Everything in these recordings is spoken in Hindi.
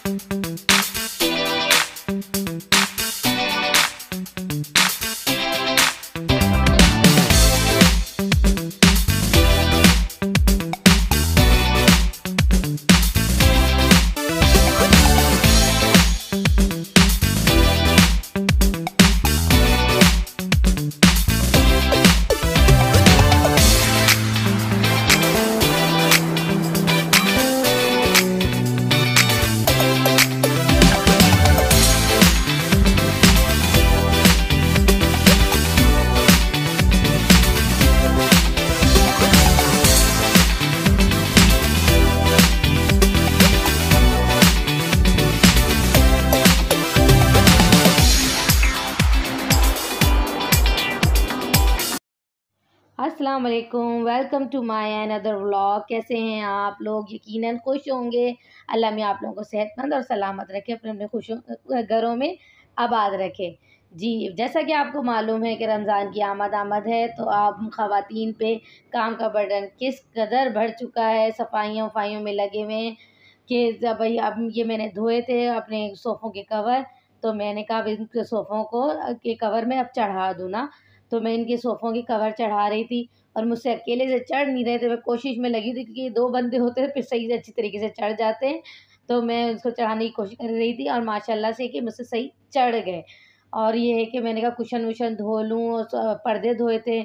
अस्सलाम वालेकुम, welcome to my another vlog. कैसे हैं आप लोग? यकीनन खुश होंगे। अल्लाह में आप लोगों को सेहतमंद और सलामत रखे, अपने अपने खुश घरों में आबाद रखे। जी, जैसा कि आपको मालूम है कि रमज़ान की आमद है, तो आप ख़वातीन पे काम का बर्डन किस कदर बढ़ चुका है। सफाइयों वफाइयों में लगे हुए हैं कि जब भाई अब ये मैंने धोए थे अपने सोफ़ों के कवर, तो मैंने कहा अब इन सोफ़ों को के कवर में अब चढ़ा दूँ ना। तो मैं इनके सोफ़ों की कवर चढ़ा रही थी और मुझसे अकेले से चढ़ नहीं रहे थे। मैं कोशिश में लगी थी क्योंकि 2 बंदे होते हैं फिर सही से अच्छी तरीके से चढ़ जाते हैं। तो मैं उसको चढ़ाने की कोशिश कर रही थी और माशाल्लाह से कि मुझसे सही चढ़ गए। और ये है कि मैंने कहा कुशन वुशन धो लूँ और पर्दे धोए थे।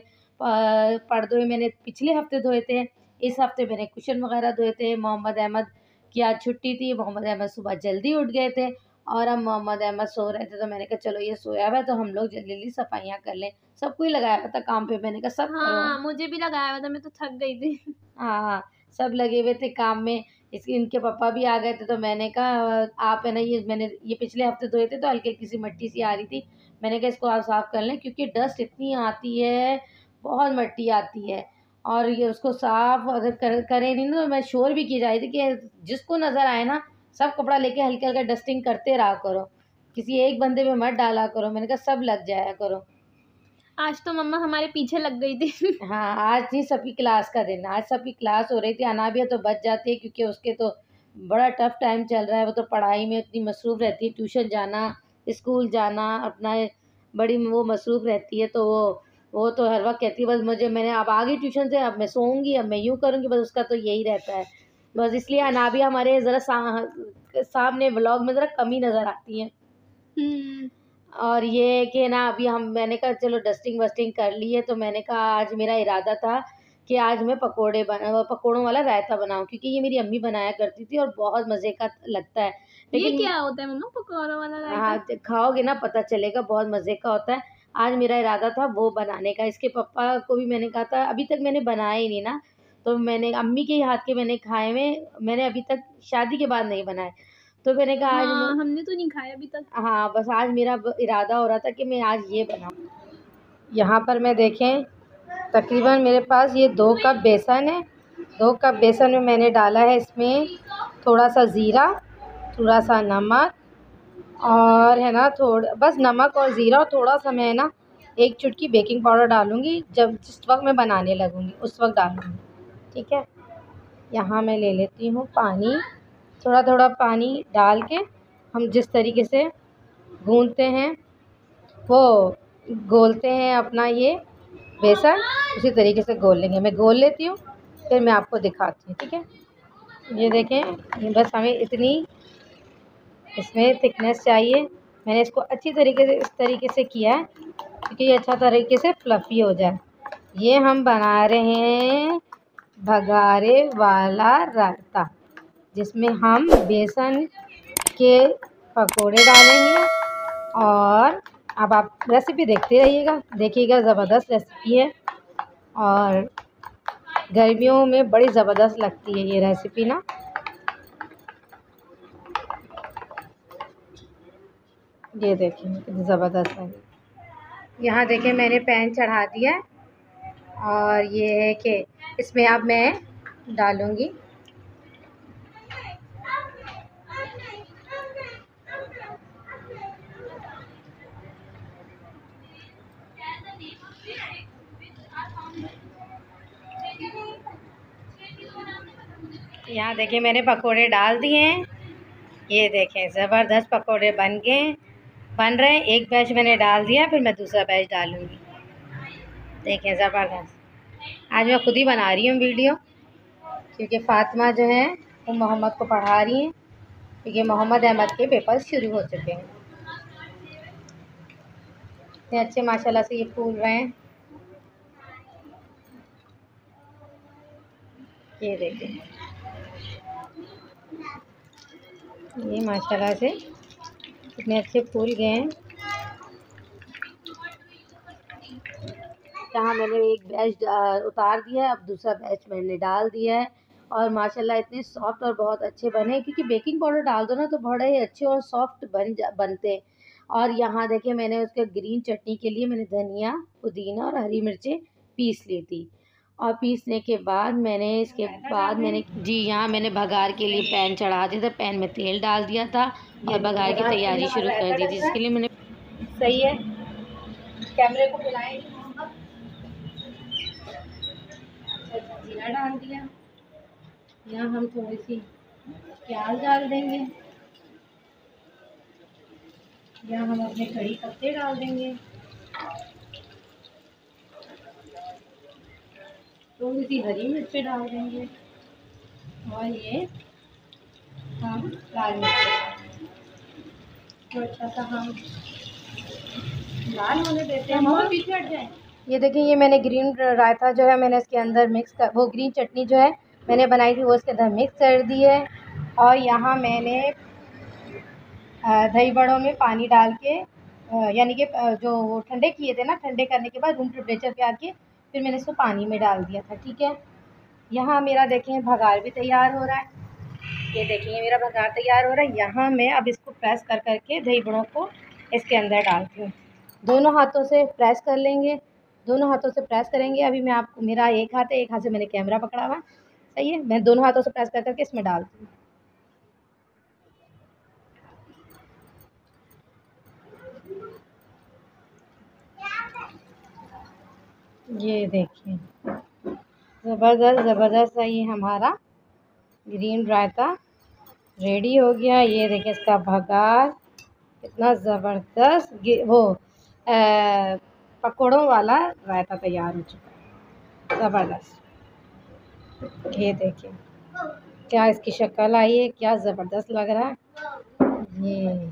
पर्दे मैंने पिछले हफ़्ते धोए थे। इस हफ़्ते मैंने कुशन वग़ैरह धोए थे। मोहम्मद अहमद की आज छुट्टी थी। मोहम्मद अहमद सुबह जल्दी उठ गए थे और अब मोहम्मद अहमद सो रहे थे, तो मैंने कहा चलो ये सोया हुआ है तो हम लोग जल्दी-जल्दी सफाइयाँ कर लें। सबको ही लगाया हुआ था काम पे, मैंने कहा सब करो। हाँ, मुझे भी लगाया हुआ था, मैं तो थक गई थी। हाँ, सब लगे हुए थे काम में। इसके इनके पापा भी आ गए थे, तो मैंने कहा आप है ना ये पिछले हफ्ते धोए थे तो हल्की-हल्की सी मट्टी सी आ रही थी। मैंने कहा इसको आप साफ़ कर लें क्योंकि डस्ट इतनी आती है, बहुत मट्टी आती है। और ये उसको साफ़ अगर करें नहीं ना, तो मैं शोर भी की जा रही थी कि जिसको नज़र आए ना, सब कपड़ा लेके हल्का-हल्का डस्टिंग करते रहा करो। किसी एक बंदे पे मत डाला करो। मैंने कहा सब लग जाया करो। आज तो मम्मा हमारे पीछे लग गई थी। हाँ, आज नहीं सबकी क्लास का दिन, आज सबकी क्लास हो रही थी। अनाबिया तो बच जाती है क्योंकि उसके तो बड़ा टफ़ टाइम चल रहा है। वो तो पढ़ाई में इतनी मसरूफ़ रहती है, ट्यूशन जाना, स्कूल जाना, अपना बड़ी वो मसरूफ़ रहती है। तो वो तो हर वक़्त कहती है बस मैंने अब आ गई ट्यूशन से, अब मैं सोऊँगी, अब मैं यूँ करूँगी, बस उसका तो यही रहता है। बस इसलिए अनाबिया हमारे ज़रा सामने व्लॉग में ज़रा कम ही नज़र आती हैं। और ये है कि ना अभी मैंने कहा चलो डस्टिंग वस्टिंग कर ली है, तो मैंने कहा आज मेरा इरादा था कि आज मैं पकोड़ों वाला रायता बनाऊँ क्योंकि ये मेरी अम्मी बनाया करती थी और बहुत मज़े का लगता है। ये लेकिन क्या होता है मम्मा, पकौड़ा वाला रायता? हाँ, खाओगे ना पता चलेगा, बहुत मज़े का होता है। आज मेरा इरादा था वो बनाने का। इसके पापा को भी मैंने कहा था, अभी तक मैंने बनाया ही नहीं ना, तो मैंने अम्मी के ही हाथ के मैंने खाए हुए, मैंने अभी तक शादी के बाद नहीं बनाए। तो मैंने कहा आज हाँ, हमने तो नहीं खाया अभी तक। हाँ, बस आज मेरा इरादा हो रहा था कि मैं आज ये बनाऊँ। यहाँ पर मैं देखें तकरीबन मेरे पास ये 2 कप बेसन है। 2 कप बेसन में मैंने डाला है इसमें थोड़ा-सा ज़ीरा, थोड़ा-सा नमक और है ना बस नमक और ज़ीरा और थोड़ा-सा मैं ना 1 चुटकी बेकिंग पाउडर डालूँगी, जिस वक़्त मैं बनाने लगूँगी उस वक़्त डालूँगी, ठीक है। यहाँ मैं ले लेती हूँ पानी, थोड़ा-थोड़ा पानी डाल के हम जिस तरीके से गूँथते हैं, वो घोलते हैं अपना ये बेसन, उसी तरीके से घोल लेंगे। मैं घोल लेती हूँ, फिर मैं आपको दिखाती हूँ, ठीक है। ये देखें, बस हमें इतनी इसमें थिकनेस चाहिए। मैंने इसको अच्छी तरीके से इस तरीके से किया है क्योंकि ये अच्छा तरीके से फ्लफ़ी हो जाए। ये हम बना रहे हैं भगारे वाला रायता, जिसमें हम बेसन के पकोड़े डालेंगे। और अब आप रेसिपी देखते देखिएगा, ज़बरदस्त रेसिपी है और गर्मियों में बड़ी ज़बरदस्त लगती है ये रेसिपी ना। ये देखिए कितनी ज़बरदस्त है। यहाँ देखें मैंने पैन चढ़ा दिया है और ये है कि इसमें अब मैं डालूँगी यहाँ देखिए मैंने पकोड़े डाल दिए हैं ये देखें ज़बरदस्त पकोड़े बन रहे हैं। एक बैच मैंने डाल दिया, फिर मैं दूसरा बैच डालूँगी। देखें ज़बरदस्त। आज मैं खुद ही बना रही हूँ वीडियो, क्योंकि फ़ातिमा जो है वो मोहम्मद को पढ़ा रही हैं, क्योंकि मोहम्मद अहमद के पेपर शुरू हो चुके हैं। इतने अच्छे माशाल्लाह से ये फूल रहे हैं। ये देखें, ये माशाल्लाह से इतने अच्छे फूल गए हैं। यहाँ मैंने एक बैच उतार दिया है, अब दूसरा बैच मैंने डाल दिया है, और माशाल्लाह इतने सॉफ्ट और बहुत अच्छे बने, क्योंकि बेकिंग पाउडर डाल दो ना तो बड़े ही अच्छे और सॉफ्ट बनते हैं। और यहाँ देखिए मैंने उसके ग्रीन चटनी के लिए मैंने धनिया, पुदीना और हरी मिर्चें पीस ली थी, और पीसने के बाद मैंने जी यहाँ मैंने बघार के लिए पैन चढ़ा दिया था, पैन में तेल डाल दिया था और बघार की तैयारी शुरू कर दी थी, जिसके लिए मैंने सही है कैमरे को बुलाएं। जीरा डाल दिया, यहाँ हम थोड़ी सी प्याज डाल देंगे, यहाँ हम अपने कड़ी पत्ते डाल देंगे, थोड़ी सी हरी मिर्चें डाल देंगे, और ये हम लाल मिर्च तो अच्छा सा हम लाल होने देते हैं। पीछे हट जाए। ये देखिए ये मैंने ग्रीन रायता जो है मैंने इसके अंदर वो ग्रीन चटनी जो है मैंने बनाई थी वो इसके अंदर मिक्स कर दी है, और यहाँ मैंने दही बड़ों में पानी डाल के यानी कि जो वो ठंडे किए थे ना, ठंडे करने के बाद रूम टेम्परेचर पे आके फिर मैंने इसको पानी में डाल दिया था। ठीक है, यहाँ मेरा देखें भगार भी तैयार हो रहा है। ये देखिए मेरा भगार तैयार हो रहा है। यहाँ मैं अब इसको प्रेस कर करके दही बड़ों को इसके अंदर डालती हूँ। दोनों हाथों से प्रेस कर लेंगे, दोनों हाथों से प्रेस करेंगे। अभी मैं आपको, मेरा एक हाथ है, एक हाथ से मैंने कैमरा पकड़ा हुआ, सही है, मैं दोनों हाथों से प्रेस कर करके इसमें डालती हूँ। ये देखिए ज़बरदस्त सा ये हमारा ग्रीन रायता रेडी हो गया। ये देखिए इसका भगार कितना ज़बरदस्त वो पकौड़ों वाला रायता तैयार हो चुका है, ज़बरदस्त। ये देखिए क्या इसकी शक्ल आई है, क्या ज़बरदस्त लग रहा है। ये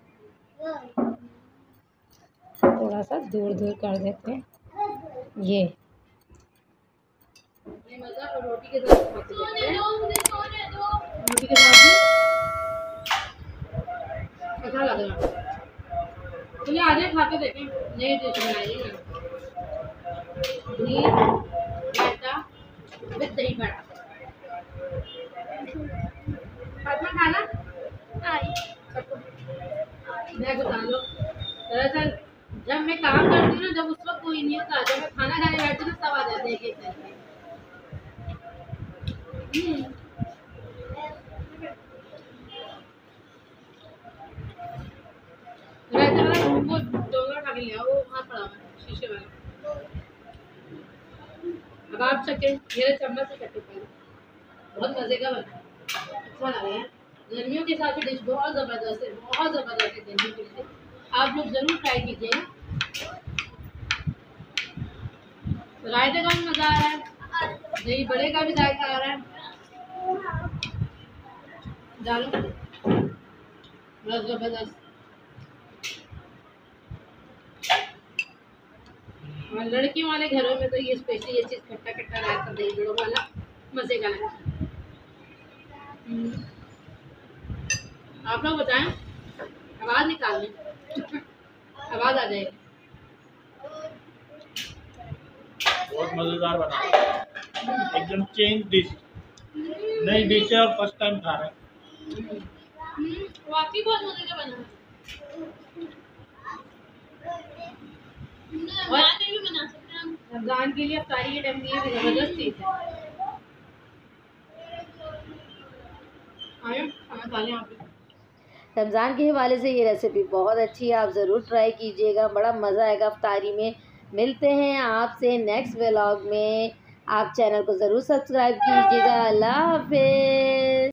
थोड़ा सा दूर कर देते हैं। ये मज़ा रोटी के साथ खाते हैं, रोटी के साथ भी अच्छा लग रहा है। चलिए आज खा के देखें, नई डिश बनाइए, रायता विद दही बड़ा। फातिमा खाना मैं बता लो, दरअसल जब मैं काम करती हूँ ना, जब उस वक्त कोई नहीं होता, जब मैं खाना खाने बैठती हूँ सब आ जाते हैं एक करके। रायता वाला वो डोंगा खा के लिया, वो वहाँ पड़ा हुआ है शीशे वाला। अब आप चखें, मेरे चम्मच से चखें पहले, बहुत मज़े का बना, अच्छा लग रहा है। गर्मियों के साथ डिश बहुत ज़बरदस्त है, बहुत ज़बरदस्त है गर्मियों के लिए, आप लोग ज़रूर ट्राई कीजिएगा। रायते का भी मज़ा आ रहा है, दही बड़े का भी जायका आ रहा है। डालो बहुत ज़बरदस्त। और लड़कियों वाले घरों में तो ये स्पेशली ये चीज़ खट्टा खट्टा रायता दही बड़ों वाला मज़े का लगता है। आप लोग बताएं, आवाज़ निकाल लें, आवाज़ आ जाएगी। बहुत मजेदार बना, एकदम चेंज डिश, नई डिश है और फर्स्ट टाइम खा रहे हैं। वाकई बहुत मजे का बना है, भी बना सकते हैं रमज़ान के लिए अफ्तारी के टाइम ये ज़बरदस्त चीज़ है। रमज़ान के हवाले से ये रेसिपी बहुत अच्छी है, आप ज़रूर ट्राई कीजिएगा, बड़ा मज़ा आएगा अफ्तारी में। मिलते हैं आपसे नेक्स्ट व्लॉग में, आप चैनल को ज़रूर सब्सक्राइब कीजिएगा। अल्लाह हाफ़िज़।